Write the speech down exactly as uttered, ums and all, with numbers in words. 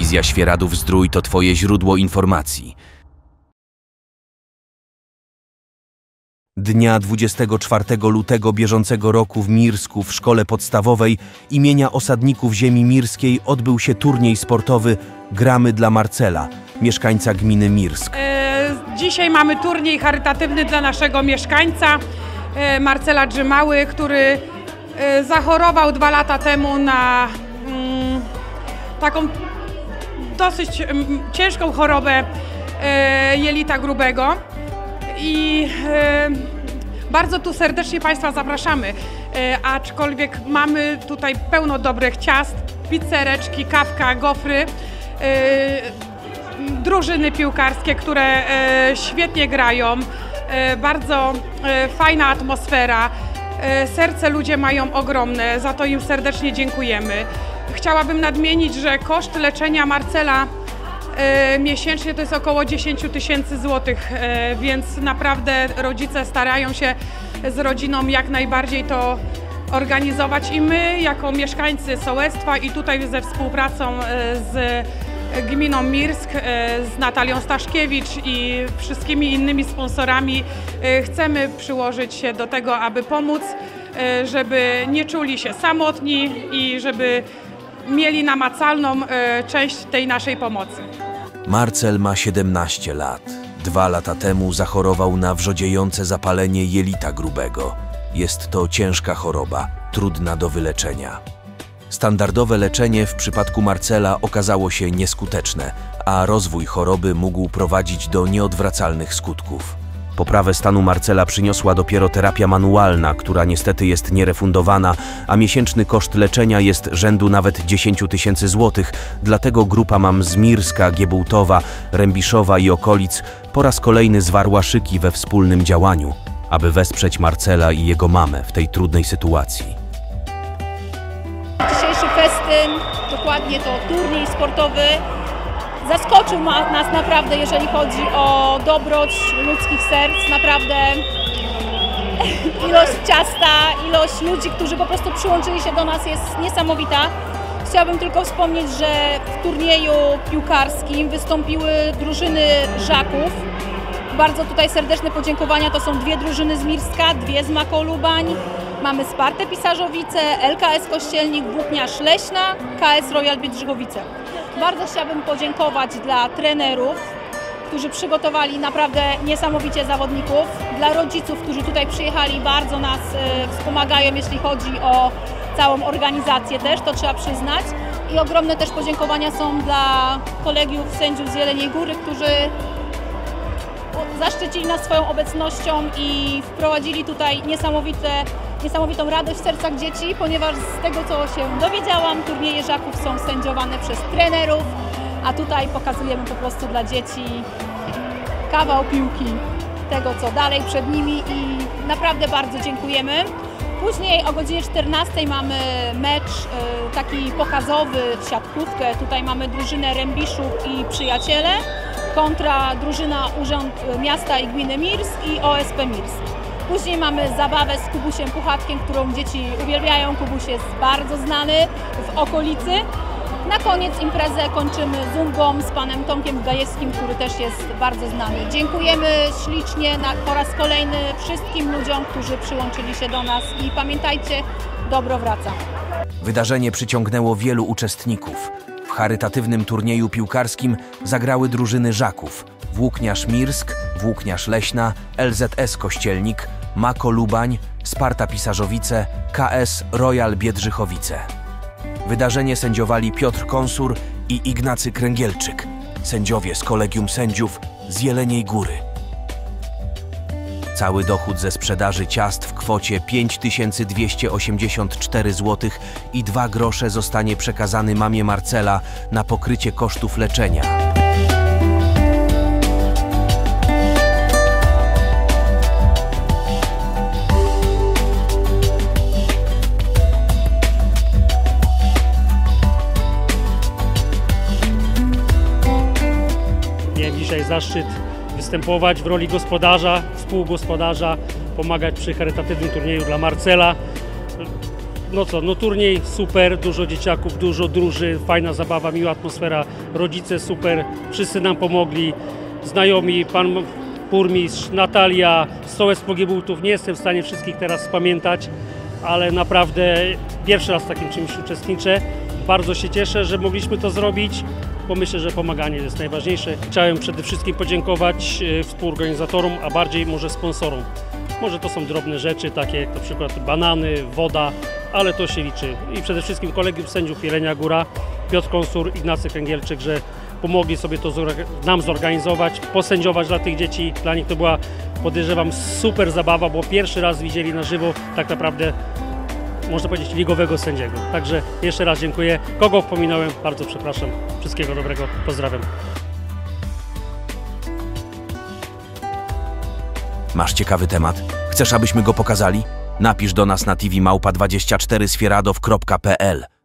Telewizja Świeradów-Zdrój to Twoje źródło informacji. Dnia dwudziestego czwartego lutego bieżącego roku w Mirsku w szkole podstawowej imienia osadników ziemi mirskiej odbył się turniej sportowy Gramy dla Marcela, mieszkańca gminy Mirsk. E, dzisiaj mamy turniej charytatywny dla naszego mieszkańca e, Marcela Drzymały, który e, zachorował dwa lata temu na mm, taką dosyć mm, ciężką chorobę e, jelita grubego. I e, bardzo tu serdecznie Państwa zapraszamy, e, aczkolwiek mamy tutaj pełno dobrych ciast, pizzereczki, kawka, gofry, e, drużyny piłkarskie, które e, świetnie grają, e, bardzo e, fajna atmosfera, e, serce ludzie mają ogromne, za to im serdecznie dziękujemy. Chciałabym nadmienić, że koszt leczenia Marcela E, miesięcznie to jest około dziesięć tysięcy złotych, e, więc naprawdę rodzice starają się z rodziną jak najbardziej to organizować i my jako mieszkańcy sołectwa i tutaj ze współpracą e, z gminą Mirsk, e, z Natalią Staszkiewicz i wszystkimi innymi sponsorami e, chcemy przyłożyć się do tego, aby pomóc, e, żeby nie czuli się samotni i żeby mieli namacalną e, część tej naszej pomocy. Marcel ma siedemnaście lat. Dwa lata temu zachorował na wrzodziejące zapalenie jelita grubego. Jest to ciężka choroba, trudna do wyleczenia. Standardowe leczenie w przypadku Marcela okazało się nieskuteczne, a rozwój choroby mógł prowadzić do nieodwracalnych skutków. Poprawę stanu Marcela przyniosła dopiero terapia manualna, która niestety jest nierefundowana, a miesięczny koszt leczenia jest rzędu nawet dziesięć tysięcy złotych, dlatego grupa mam z Mirska, Giebułtowa, Rębiszowa i okolic po raz kolejny zwarła szyki we wspólnym działaniu, aby wesprzeć Marcela i jego mamę w tej trudnej sytuacji. Dzisiejszy festyn, dokładnie to turniej sportowy, zaskoczył nas naprawdę, jeżeli chodzi o dobroć ludzkich serc. Naprawdę ilość ciasta, ilość ludzi, którzy po prostu przyłączyli się do nas, jest niesamowita. Chciałabym tylko wspomnieć, że w turnieju piłkarskim wystąpiły drużyny Żaków. Bardzo tutaj serdeczne podziękowania. To są dwie drużyny z Mirska, dwie z Mako Lubań. Mamy Spartę Pisarzowice, L K S Kościelnik, Włókniarz Leśna, K S Royal Biedrzychowice. Bardzo chciałabym podziękować dla trenerów, którzy przygotowali naprawdę niesamowicie zawodników, dla rodziców, którzy tutaj przyjechali, bardzo nas y, wspomagają, jeśli chodzi o całą organizację też, to trzeba przyznać. I ogromne też podziękowania są dla kolegiów sędziów z Jeleniej Góry, którzy zaszczycili nas swoją obecnością i wprowadzili tutaj niesamowite, niesamowitą radość w sercach dzieci, ponieważ z tego, co się dowiedziałam, turnieje Żaków są sędziowane przez trenerów, a tutaj pokazujemy po prostu dla dzieci kawał piłki, tego, co dalej przed nimi i naprawdę bardzo dziękujemy. Później o godzinie czternastej mamy mecz y, taki pokazowy w siatkówkę. Tutaj mamy drużynę Rębiszów i Przyjaciele kontra drużyna Urząd Miasta i Gminy Mirsk i O S P Mirsk. Później mamy zabawę z Kubusiem Puchatkiem, którą dzieci uwielbiają. Kubuś jest bardzo znany w okolicy. Na koniec imprezę kończymy zumbą z panem Tomkiem Gajewskim, który też jest bardzo znany. Dziękujemy ślicznie na, po raz kolejny wszystkim ludziom, którzy przyłączyli się do nas i pamiętajcie, dobro wraca. Wydarzenie przyciągnęło wielu uczestników. W charytatywnym turnieju piłkarskim zagrały drużyny Żaków, Włókniarz Mirsk, Włókniarz Leśna, L Z S Kościelnik, Mako Lubań, Sparta Pisarzowice, K S Royal Biedrzychowice. Wydarzenie sędziowali Piotr Konsur i Ignacy Kręgielczyk, sędziowie z Kolegium Sędziów z Jeleniej Góry. Cały dochód ze sprzedaży ciast w kwocie pięć tysięcy dwieście osiemdziesiąt cztery złotych i dwa grosze zostanie przekazany mamie Marcela na pokrycie kosztów leczenia. Miałem dzisiaj zaszczyt występować w roli gospodarza, współgospodarza, pomagać przy charytatywnym turnieju dla Marcela. no co, no turniej super, dużo dzieciaków, dużo drużyn, fajna zabawa, miła atmosfera, rodzice super, wszyscy nam pomogli, znajomi, pan burmistrz, Natalia, Sołec Pogiebułtów, nie jestem w stanie wszystkich teraz pamiętać, ale naprawdę pierwszy raz w takim czymś uczestniczę. Bardzo się cieszę, że mogliśmy to zrobić, bo myślę, że pomaganie jest najważniejsze. Chciałem przede wszystkim podziękować współorganizatorom, a bardziej może sponsorom. Może to są drobne rzeczy, takie jak na przykład banany, woda, ale to się liczy. I przede wszystkim kolegium sędziów Jelenia Góra, Piotr Konsur, Ignacy Kęgielczyk, że pomogli sobie to nam zorganizować, posędziować dla tych dzieci. Dla nich to była, podejrzewam, super zabawa, bo pierwszy raz widzieli na żywo tak naprawdę, można powiedzieć, ligowego sędziego. Także jeszcze raz dziękuję. Kogo wspominałem, bardzo przepraszam. Wszystkiego dobrego, pozdrawiam. Masz ciekawy temat? Chcesz, abyśmy go pokazali? Napisz do nas na t v małpa dwadzieścia cztery sfieradow kropka p l.